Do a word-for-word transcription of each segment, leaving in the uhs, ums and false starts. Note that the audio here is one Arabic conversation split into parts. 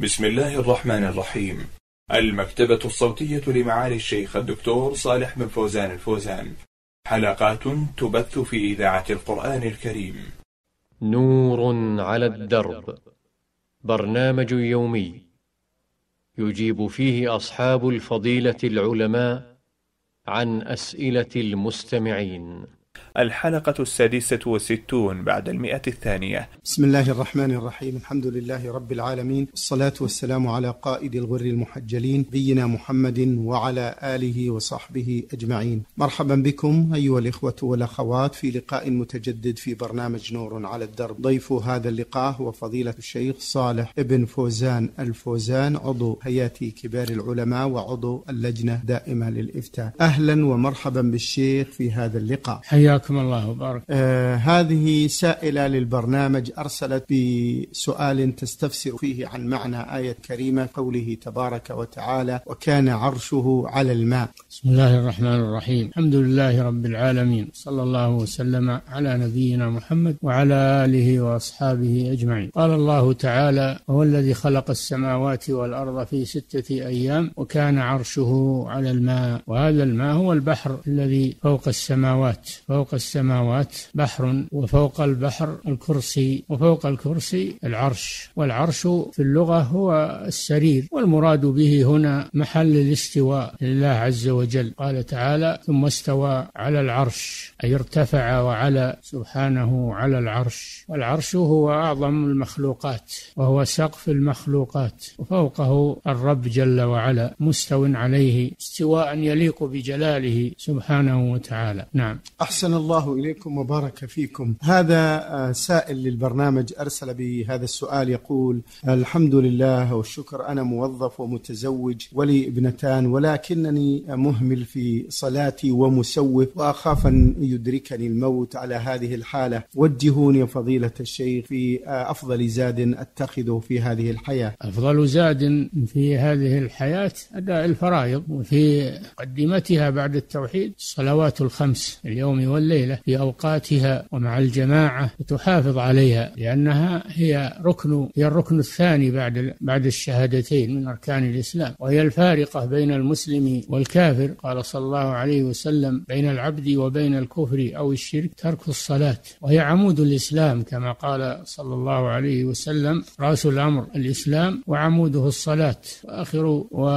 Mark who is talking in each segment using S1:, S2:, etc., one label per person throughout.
S1: بسم الله الرحمن الرحيم. المكتبة الصوتية لمعالي الشيخ الدكتور صالح بن فوزان الفوزان، حلقات تبث في إذاعة القرآن الكريم.
S2: نور على الدرب، برنامج يومي يجيب فيه أصحاب الفضيلة العلماء عن أسئلة المستمعين.
S1: الحلقة السادسة والستون بعد المئة الثانية.
S3: بسم الله الرحمن الرحيم. الحمد لله رب العالمين، الصلاة والسلام على قائد الغر المحجلين نبينا محمد وعلى آله وصحبه أجمعين. مرحبا بكم أيها الإخوة والأخوات في لقاء متجدد في برنامج نور على الدرب. ضيف هذا اللقاء هو فضيلة الشيخ صالح بن فوزان الفوزان، عضو هيئة كبار العلماء وعضو اللجنة دائمة للإفتاء. أهلا ومرحبا بالشيخ في هذا اللقاء.
S4: حياكم الله وبارك.
S3: آه هذه سائلة للبرنامج أرسلت بسؤال تستفسر فيه عن معنى آية كريمة قوله تبارك وتعالى: وكان عرشه على الماء.
S4: بسم الله الرحمن الرحيم. الحمد لله رب العالمين، صلى الله وسلم على نبينا محمد وعلى آله وأصحابه أجمعين. قال الله تعالى: هو الذي خلق السماوات والأرض في ستة أيام وكان عرشه على الماء. وهذا الماء هو البحر الذي فوق السماوات، فوق السماوات بحر، وفوق البحر الكرسي، وفوق الكرسي العرش. والعرش في اللغة هو السرير، والمراد به هنا محل الاستواء لله عز وجل. قال تعالى: ثم استوى على العرش، أي ارتفع وعلى سبحانه على العرش. والعرش هو أعظم المخلوقات وهو سقف المخلوقات، وفوقه الرب جل وعلا مستو عليه استواء يليق بجلاله سبحانه وتعالى. نعم.
S3: أحسن الله إليكم وبارك فيكم. هذا سائل للبرنامج أرسل بهذا السؤال يقول: الحمد لله والشكر، أنا موظف ومتزوج ولي ابنتان، ولكنني مهمل في صلاتي ومسوف، وأخاف أن يدركني الموت على هذه الحالة. وجهوني فضيلة الشيخ في أفضل زاد أتخذه في هذه الحياة.
S4: أفضل زاد في هذه الحياة أداء الفرائض، وفي مقدمتها بعد التوحيد الصلوات الخمس اليوم والليلة في أوقاتها ومع الجماعة، وتحافظ عليها لأنها هي ركن هي الركن الثاني بعد بعد الشهادتين من أركان الإسلام، وهي الفارقة بين المسلم والكافر. قال صلى الله عليه وسلم: بين العبد وبين الكفر أو الشرك ترك الصلاة. وهي عمود الإسلام كما قال صلى الله عليه وسلم: رأس الأمر الإسلام وعموده الصلاة، وآخر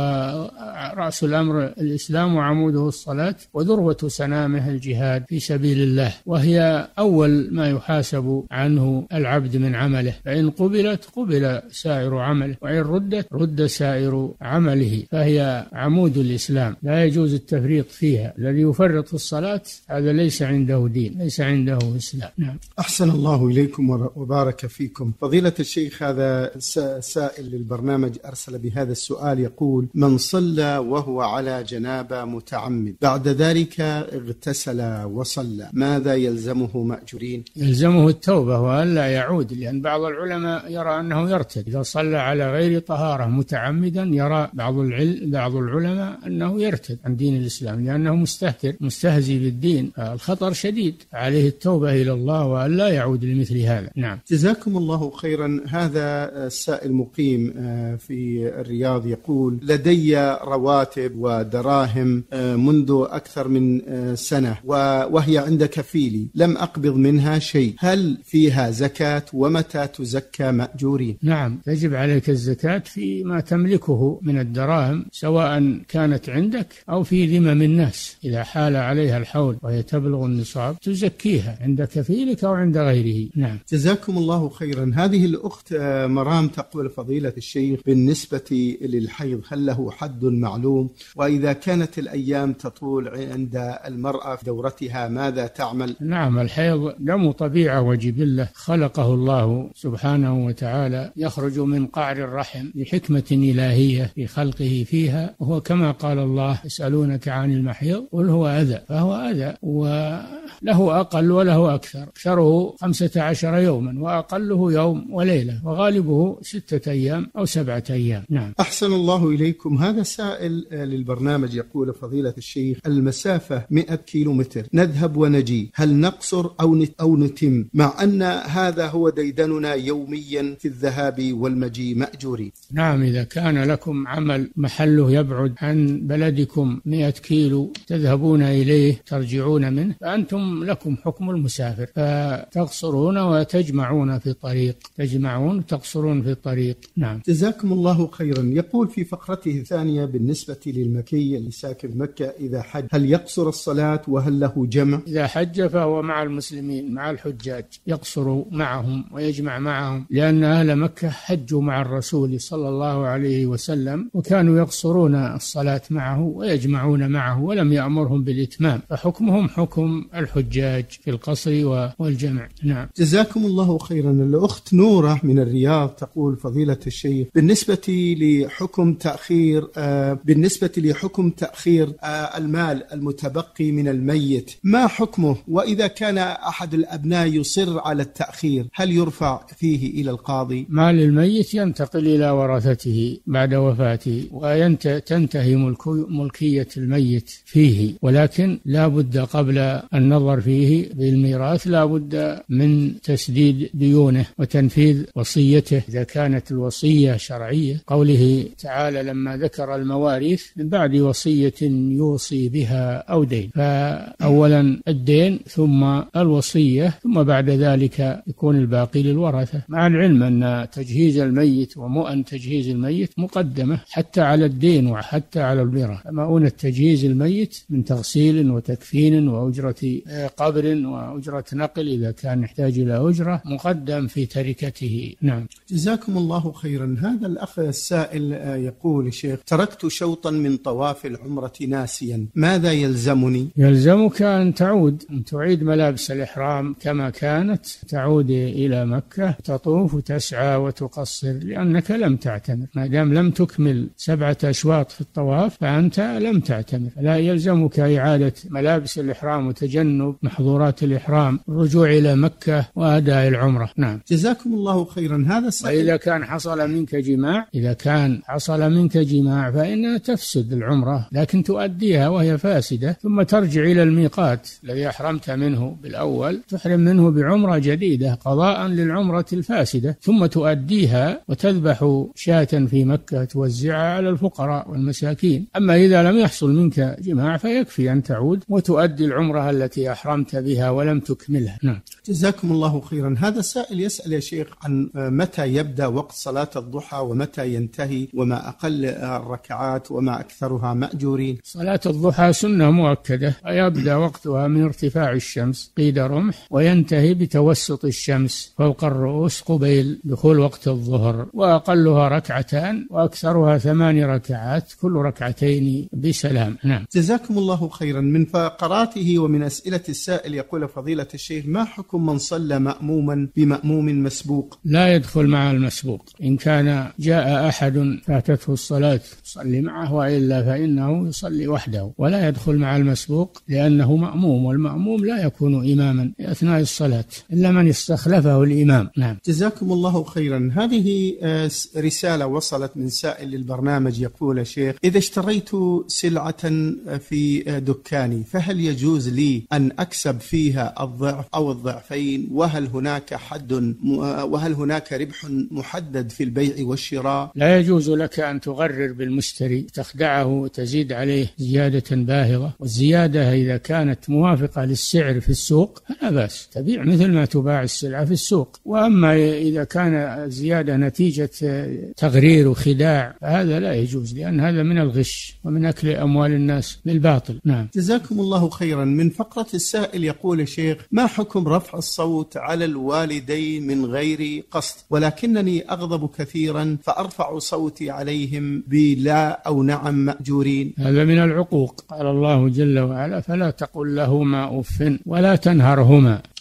S4: ورأس الأمر الإسلام وعموده الصلاة، وذروة سنامه الجهاد في سبيل الله. وهي أول ما يحاسب عنه العبد من عمله، فإن قبلت قبل سائر عمله، وإن ردت رد سائر عمله. فهي عمود الإسلام، لا يجوز التفريط فيها. الذي يفرط في الصلاة هذا ليس عنده دين، ليس عنده إسلام. نعم.
S3: أحسن الله إليكم وبارك فيكم. فضيلة الشيخ، هذا سائل للبرنامج أرسل بهذا السؤال يقول: من صلى وهو على جنابة متعمد، بعد ذلك اغتسل وصلى، ماذا يلزمه مأجورين؟
S4: يلزمه التوبة وألا يعود، لأن بعض العلماء يرى أنه يرتد إذا صلى على غير طهارة متعمدا. يرى بعض العلم بعض العلماء أنه يرتد عن دين الإسلام لأنه مستهتر مستهزي بالدين. الخطر شديد، عليه التوبة إلى الله وألا يعود لمثل هذا. نعم.
S3: جزاكم الله خيرا. هذا السائل مقيم في الرياض يقول: لدي رواتب ودراهم منذ أكثر من سنة وهي عند كفيلي، لم أقبض منها شيء، هل فيها زكاة؟ ومتى تزكى مأجورين؟
S4: نعم، يجب عليك الزكاة فيما تملكه من الدراهم، سواء كانت عندك أو في ذمم الناس. إذا حال عليها الحول وهي تبلغ النصاب تزكيها عند كفيلك أو عند غيره. نعم.
S3: جزاكم الله خيرا. هذه الأخت مرام تقول: فضيلة الشيخ، بالنسبة للحيض هل له حد معلوم؟ وإذا كانت الأيام تطول عند المرأة في دورتها ماذا تعمل؟
S4: نعم، الحيض دم طبيعة وجبلة خلقه الله سبحانه وتعالى، يخرج من قعر الرحم لحكمة إلهية في خلقه فيها. وهو كما قال الله: يسألونك عن المحيض قل هو أذى، فهو أذى، وله أقل وله أكثر. أكثره خمسة عشر يوما وأقله يوم وليلة، وغالبه ستة أيام أو سبعة أيام. نعم.
S3: أحسن الله إليكم. هذا سائل للبرنامج يقول: فضيلة الشيخ، المسافة مئة كيلو متر، نذهب نذهب ونجي، هل نقصر أو أو نتم، مع أن هذا هو ديدننا يوميا في الذهاب والمجيء مأجورين؟
S4: نعم، إذا كان لكم عمل محله يبعد عن بلدكم مئة كيلو تذهبون إليه ترجعون منه، فأنتم لكم حكم المسافر، فتقصرون وتجمعون في الطريق، تجمعون وتقصرون في الطريق. نعم.
S3: جزاكم الله خيرا. يقول في فقرته الثانية بالنسبة للمكي اللي ساكن مكة إذا حج هل يقصر الصلاة وهل له جمع؟
S4: إذا حج فهو مع المسلمين مع الحجاج، يقصر معهم ويجمع معهم، لأن أهل مكة حجوا مع الرسول صلى الله عليه وسلم وكانوا يقصرون الصلاة معه ويجمعون معه ولم يأمرهم بالإتمام، فحكمهم حكم الحجاج في القصر والجمع. نعم.
S3: جزاكم الله خيرا. الأخت نورة من الرياض تقول فضيلة الشيخ بالنسبة لحكم تأخير آه بالنسبة لحكم تأخير آه المال المتبقي من الميت ما حكمه؟ وإذا كان أحد الأبناء يصر على التأخير هل يرفع فيه إلى القاضي؟
S4: مال الميت ينتقل إلى ورثته بعد وفاته وتنتهي ملكية الميت فيه، ولكن لا بد قبل النظر فيه بالميراث لا بد من تسديد ديونه وتنفيذ وصيته إذا كانت الوصية شرعية. قوله تعالى لما ذكر المواريث من بعد وصية يوصي بها أو دين، فأولا الدين ثم الوصية ثم بعد ذلك يكون الباقي للورثة، مع العلم أن تجهيز الميت ومؤن تجهيز الميت مقدمة حتى على الدين وحتى على الميراث. مؤونة تجهيز الميت من تغسيل وتكفين وأجرة قبر وأجرة نقل إذا كان يحتاج إلى أجرة مقدم في تركته. نعم.
S3: جزاكم الله خيرا. هذا الأخ السائل يقول الشيخ تركت شوطا من طواف العمرة ناسيا، ماذا يلزمني؟
S4: يلزمك أن تعود أن تعيد ملابس الإحرام كما كانت، تعود إلى مكة تطوف وتسعى وتقصر لأنك لم تعتمر، ما دام لم تكمل سبعة أشواط في الطواف فأنت لم تعتمر، لا يلزمك إعادة ملابس الإحرام وتجنب محظورات الإحرام، الرجوع إلى مكة وأداء العمرة. نعم.
S3: جزاكم الله خيرا. هذا السائل
S4: وإذا كان حصل منك جماع إذا كان حصل منك جماع فإنها تفسد العمرة، لكن تؤديها وهي فاسدة ثم ترجع إلى الميقات الذي أحرمت منه بالأول، تحرم منه بعمرة جديدة قضاء للعمرة الفاسدة، ثم تؤديها وتذبح شاة في مكة توزعها على الفقراء والمساكين. أما إذا لم يحصل منك جماع فيكفي أن تعود وتؤدي العمرة التي أحرمت بها ولم تكملها. نعم.
S3: جزاكم الله خيرا. هذا السائل يسأل يا شيخ عن متى يبدأ وقت صلاة الضحى ومتى ينتهي، وما أقل الركعات وما أكثرها مأجورين؟
S4: صلاة الضحى سنة مؤكدة، يبدأ وقتها من ارتفاع الشمس قيد رمح وينتهي بتوسط الشمس فوق الرؤوس قبيل دخول وقت الظهر، وأقلها ركعتان وأكثرها ثمان ركعات كل ركعتين بسلام. نعم.
S3: جزاكم الله خيرا. من فقراته ومن أسئلة السائل يقول فضيلة الشيخ ما حكم من صلى مأموما بمأموم مسبوق؟
S4: لا يدخل مع المسبوق، إن كان جاء أحد فاتته الصلاة يصلي معه، وإلا فإنه يصلي وحده ولا يدخل مع المسبوق لأنه مأموم، والمأموم لا يكون إماما أثناء الصلاة إلا من استخلفه الإمام. نعم.
S3: جزاكم الله خيرا. هذه رسالة وصلت من سائل للبرنامج يقول شيخ إذا اشتريت سلعة في دكاني فهل يجوز لي أن أكسب فيها الضعف أو الضعفين، وهل هناك حد وهل هناك ربح محدد في البيع والشراء؟
S4: لا يجوز لك أن تغرر بالمشتري تخدعه وتزيد عليه زيادة باهظة، والزيادة إذا كانت موافقة للسعر في السوق فلا بأس، تبيع مثل ما تباع السلعة في السوق. وأما إذا كان الزيادة نتيجة تغرير وخداع فهذا لا يجوز، لأن هذا من الغش ومن أكل أموال الناس بالباطل. نعم.
S3: جزاكم الله خيرا. من فقرة السائل يقول الشيخ ما حكم رفع الصوت على الوالدين من غير قصد ولكنني أغضب كثيرا فأرفع صوتي عليهم بلا أو نعم مأجورين؟
S4: هذا من العقوق، قال الله جل وعلا فلا تقل لهما أف ولا تنهرهما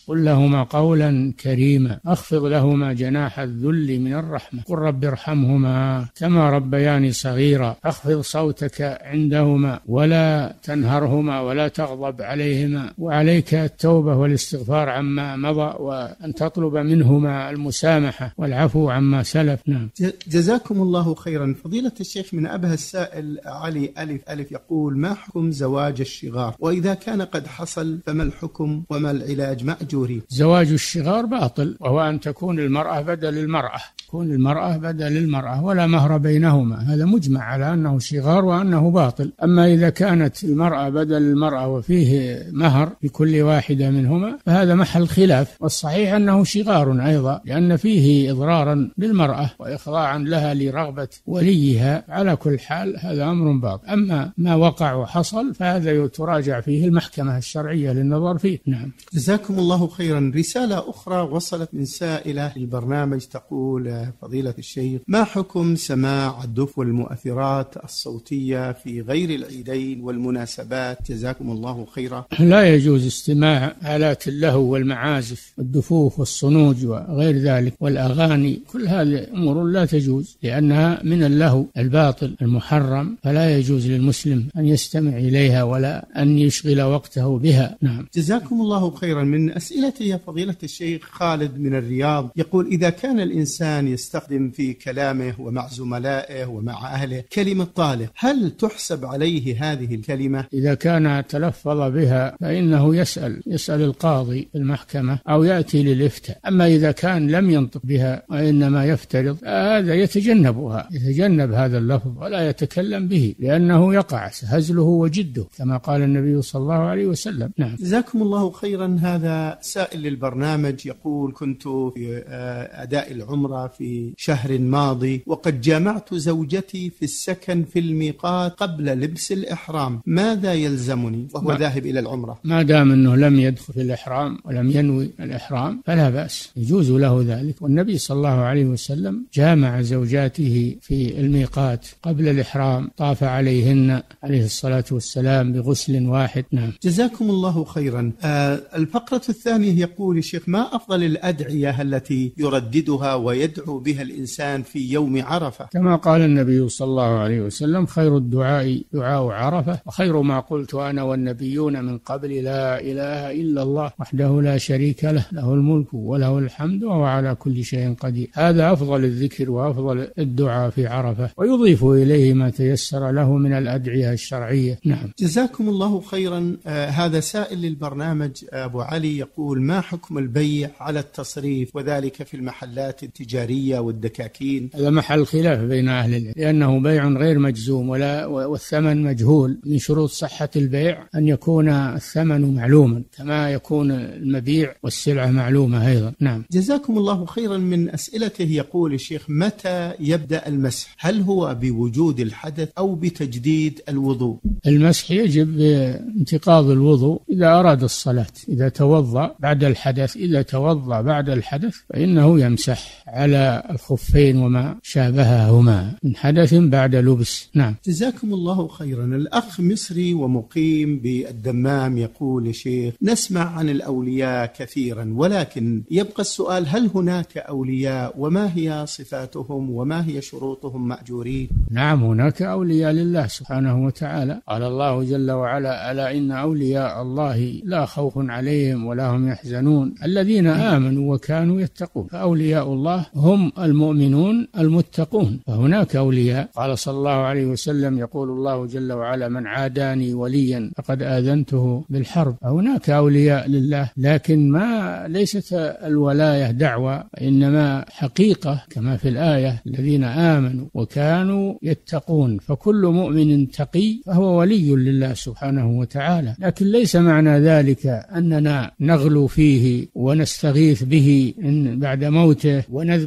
S4: قل لهما قولا كريما اخفض لهما جناح الذل من الرحمة قل رب ارحمهما كما ربياني صغيرا اخفض صوتك عندهما ولا تنهرهما ولا تغضب عليهما وعليك التوبة والاستغفار عما مضى وأن تطلب منهما المسامحة والعفو عما سلف. نعم.
S3: جزاكم الله خيرا. فضيلة الشيخ، من أبها السائل علي ألف ألف يقول: ما حكم زواج الشغار؟ وإذا كان قد حصل فما الحكم وما العلاج مأجورين؟
S4: زواج الشغار باطل، وهو أن تكون المرأة بدل المرأة، تكون المرأة بدل المرأة ولا مهر بينهما، هذا مجمع على أنه شغار وأنه باطل. أما إذا كانت المرأة بدل المرأة وفيه مهر لكل واحدة منهما فهذا محل خلاف، والصحيح أنه شغار أيضا لأن فيه إضرارا بالمرأة وإخضاعا لها لرغبة وليها. على كل حال هذا أمر باطل. أما ما وقع وحصل فهذا تراجع فيه المحكمة الشرعية للنظر فيه. نعم.
S3: جزاكم الله خيرا. رسالة أخرى وصلت من سائلة البرنامج تقول: فضيلة الشيخ، ما حكم سماع الدف والمؤثرات الصوتية في غير العيدين والمناسبات؟ جزاكم الله خيرا.
S4: لا يجوز استماع آلات اللهو والمعازف والدفوف والصنوج وغير ذلك والأغاني، كل هذه أمور لا تجوز لأنها من اللهو الباطل المحرم، فلا يجوز للمسلم أن يستمع إليها ولا أن يشغل وقته بها. نعم.
S3: جزاكم الله خيرا. من أسئلته يا فضيلة الشيخ خالد من الرياض يقول: إذا كان الإنسان يستخدم في كلامه ومع زملائه ومع أهله كلمة طالق، هل تحسب عليه هذه الكلمة؟
S4: إذا كان تلفظ بها فإنه يسأل يسأل القاضي في المحكمة أو يأتي للإفتاء. أما إذا كان لم ينطق بها وإنما يفترض، هذا يتجنبها يتجنب هذا اللفظ ولا يتكلم به لأنه يقع هزله وجده كما قال النبي صلى الله عليه وسلم. نعم.
S3: جزاكم الله خيرا. هذا سائل للبرنامج يقول: كنت في أداء العمرة في شهر ماضي وقد جامعت زوجتي في السكن في الميقات قبل لبس الإحرام، ماذا يلزمني وهو ذاهب إلى العمرة؟
S4: ما دام أنه لم يدخل في الإحرام ولم ينوي الإحرام فلا بأس، يجوز له ذلك. والنبي صلى الله عليه وسلم جامع زوجاته في الميقات قبل الإحرام، طاف عليهن عليه الصلاة والسلام بغسل واحد. نعم.
S3: جزاكم الله خيرا. آه الفقرة الثانية يقول: الشيخ، ما أفضل الأدعية التي يرددها ويدعو بها الإنسان في يوم عرفة؟
S4: كما قال النبي صلى الله عليه وسلم: خير الدعاء دعاء عرفة، وخير ما قلت أنا والنبيون من قبل لا إله إلا الله وحده لا شريك له له الملك وله الحمد وهو على كل شيء قدير. هذا أفضل الذكر وأفضل الدعاء في عرفة، ويضيف إليه ما تيسر له من الأدعية الشرعية. نعم.
S3: جزاكم الله خيرا. آه هذا سائل للبرنامج أبو علي يقول: ما حكم البيع على التصريف وذلك في المحلات التجارية والدكاكين؟
S4: هذا محل خلاف بين أهل العلم لأنه بيع غير مجزوم ولا والثمن مجهول. من شروط صحة البيع أن يكون الثمن معلوما كما يكون المبيع والسلعة معلومة أيضا. نعم.
S3: جزاكم الله خيرا. من أسئلته يقول: الشيخ، متى يبدأ المسح؟ هل هو بوجود الحدث أو بتجديد الوضوء؟
S4: المسح يجب بانتقاض الوضوء إذا أراد الصلاة، إذا توضأ بعد الحدث إذا توضأ بعد الحدث فإنه يمسح على الخفين وما شابههما من حدث بعد لبس. نعم.
S3: جزاكم الله خيرا. الأخ مصري ومقيم بالدمام يقول: شيخ، نسمع عن الأولياء كثيرا ولكن يبقى السؤال: هل هناك أولياء وما هي صفاتهم وما هي شروطهم مأجورين؟
S4: نعم، هناك أولياء لله سبحانه وتعالى. قال الله جل وعلا: ألا إن أولياء الله لا خوف عليهم ولا هم يحزنون الذين آمنوا وكانوا يتقون. فأولياء الله هم المؤمنون المتقون. فهناك أولياء. قال صلى الله عليه وسلم: يقول الله جل وعلا: من عاداني وليا فقد آذنته بالحرب. هناك أولياء لله، لكن ما ليست الولاية دعوة، إنما حقيقة كما في الآية: الذين آمنوا وكانوا يتقون. فكل مؤمن تقي فهو ولي لله سبحانه وتعالى، لكن ليس معنى ذلك أننا نغلو فيه ونستغيث به بعد موته ونذبح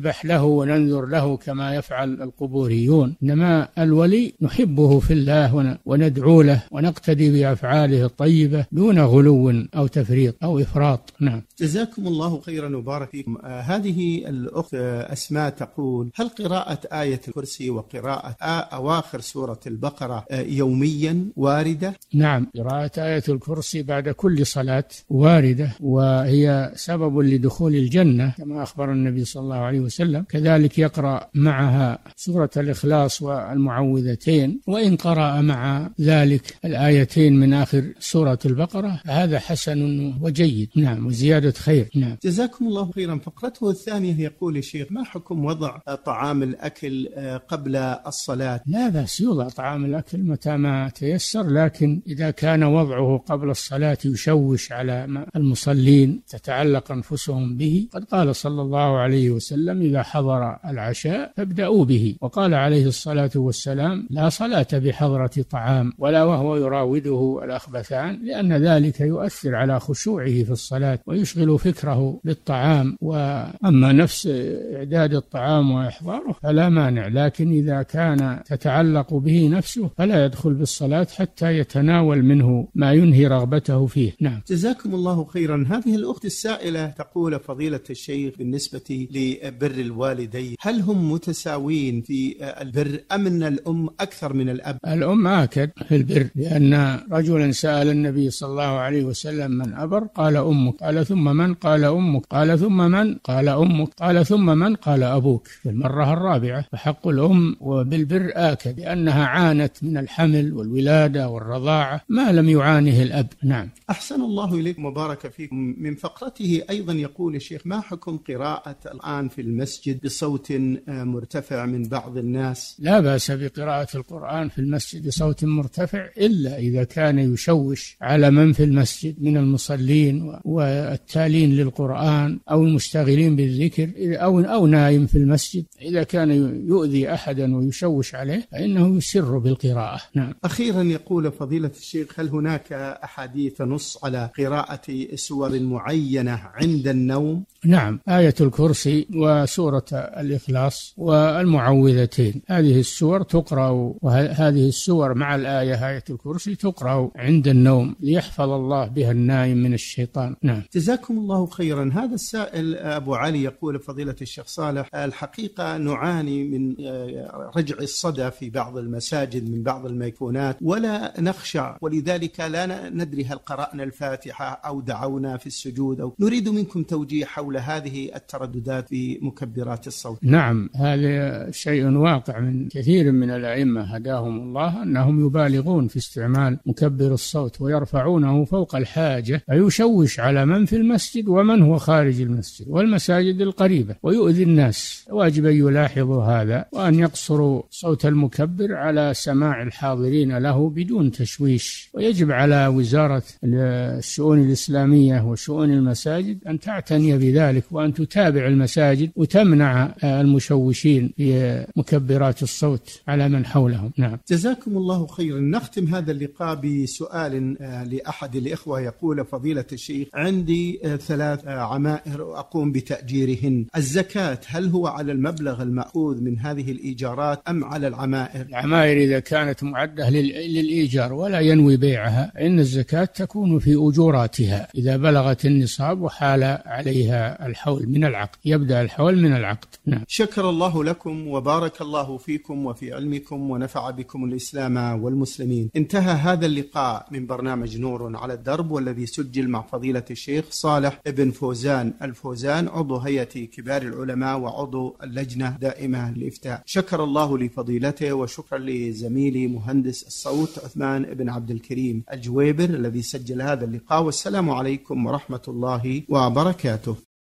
S4: نذبح له وننذر له كما يفعل القبوريون، إنما الولي نحبه في الله وندعو له ونقتدي بأفعاله الطيبة دون غلو أو تفريط أو إفراط. نعم.
S3: جزاكم الله خيرا وبارك فيكم. آه هذه الأخت أسماء تقول: هل قراءة آية الكرسي وقراءة أواخر سورة البقرة آه يوميا واردة؟
S4: نعم، قراءة آية الكرسي بعد كل صلاة واردة، وهي سبب لدخول الجنة كما أخبر النبي صلى الله عليه وسلم. كذلك يقرأ معها سورة الإخلاص والمعوذتين، وإن قرأ مع ذلك الآيتين من آخر سورة البقرة هذا حسن وجيد. نعم، وزيادة خير. نعم.
S3: جزاكم الله خيرا. فقرته الثانية يقول الشيخ: ما حكم وضع طعام الأكل قبل الصلاة؟
S4: لا بأس يوضع طعام الأكل متى ما تيسر، لكن إذا كان وضعه قبل الصلاة يشوش على المصلين تتعلق أنفسهم به، قد قال صلى الله عليه وسلم: إذا حضر العشاء فابدأوا به، وقال عليه الصلاة والسلام: لا صلاة بحضرة طعام ولا وهو يراوده الأخبثان، لأن ذلك يؤثر على خشوعه في الصلاة ويشغل فكره بالطعام. وأما نفس إعداد الطعام وإحضاره فلا مانع، لكن إذا كان تتعلق به نفسه فلا يدخل بالصلاة حتى يتناول منه ما ينهي رغبته فيه. نعم.
S3: جزاكم الله خيرا. هذه الأخت السائلة تقول: فضيلة الشيخ، بالنسبة لبر الوالدين هل هم متساوين في البر أم أن الأم أكثر من الأب؟
S4: الأم آكد في البر، لأن رجلا سأل النبي صلى الله عليه وسلم: من أبر؟ قال أمك. قال ثم من؟ قال أمك. قال ثم من؟ قال أمك. قال ثم من؟ قال أبوك. في المرة الرابعة. فحق الأم وبالبر آكد، لأنها عانت من الحمل والولادة والرضاعة ما لم يعانه الأب. نعم.
S3: أحسن الله إليكم وبارك فيكم. من فقرته أيضا يقول الشيخ: ما حكم قراءة الآن في المسجد بصوت مرتفع من بعض الناس؟
S4: لا بأس بقراءة القرآن في المسجد بصوت مرتفع، إلا إذا كان يشوش على من في المسجد من المصلين والتالين للقرآن أو المشتغلين بالذكر أو أو نايم في المسجد. إذا كان يؤذي أحدا ويشوش عليه فإنه يسر بالقراءة. نعم.
S3: أخيرا يقول فضيلة الشيخ: هل هناك أحاديث نص على قراءة سور معينة عند النوم؟
S4: نعم، آية الكرسي وسورة الإخلاص والمعوذتين، هذه السور تقرأ، وهذه السور مع الآية آية الكرسي تقرأ عند النوم ليحفظ الله بها النائم من الشيطان. نعم.
S3: جزاكم الله خيرا. هذا السائل أبو علي يقول: فضيلة الشيخ صالح، الحقيقة نعاني من رجع الصدى في بعض المساجد من بعض الميكونات ولا نخشع، ولذلك لا ندري هل قرأنا الفاتحة أو دعونا في السجود، أو نريد منكم توجيه حول هذه الترددات في مكبرات الصوت.
S4: نعم، هذا شيء واقع من كثير من الأئمة هداهم الله، أنهم يبالغون في استعمال مكبر الصوت ويرفعونه فوق الحاجة، فيشوش على من في المسجد ومن هو خارج المسجد والمساجد القريبة ويؤذي الناس. واجب أن يلاحظوا هذا وأن يقصروا صوت المكبر على سماع الحاضرين له بدون تشويش. ويجب على وزارة الشؤون الإسلامية وشؤون المساجد أن تعتني بذلك، وأن تتابع المساجد وتمنع المشوشين في مكبرات الصوت على من حولهم. نعم.
S3: جزاكم الله خيرا. نختم هذا اللقاء بسؤال لأحد الإخوة يقول: فضيلة الشيخ، عندي ثلاث عمائر أقوم بتأجيرهن، الزكاة هل هو على المبلغ المأخوذ من هذه الإيجارات أم على العمائر؟
S4: العمائر إذا كانت معدة للإيجار ولا ينوي بيعها إن الزكاة تكون في أجوراتها إذا بلغت النصاب وحال عليها الحول من العقد، يبدأ الحول من العقد. نعم.
S3: شكر الله لكم وبارك الله فيكم وفي علمكم ونفع بكم الإسلام والمسلمين. انتهى هذا اللقاء من برنامج نور على الدرب، والذي سجل مع فضيلة الشيخ صالح ابن فوزان الفوزان، عضو هيئة كبار العلماء وعضو اللجنة دائمة للإفتاء. شكر الله لفضيلته، وشكرا لزميلي مهندس الصوت عثمان بن عبد الكريم الجويبر الذي سجل هذا اللقاء. والسلام عليكم ورحمة الله وبركاته.